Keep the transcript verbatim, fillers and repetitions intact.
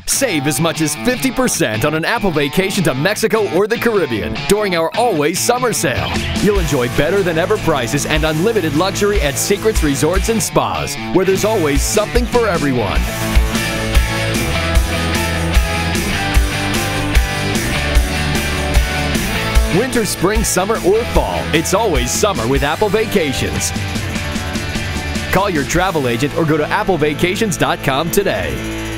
Save as much as fifty percent on an Apple vacation to Mexico or the Caribbean during our Always Summer Sale. You'll enjoy better than ever prices and unlimited luxury at Secrets Resorts and Spas, where there's always something for everyone. Winter, spring, summer, or fall, it's always summer with Apple Vacations. Call your travel agent or go to apple vacations dot com today.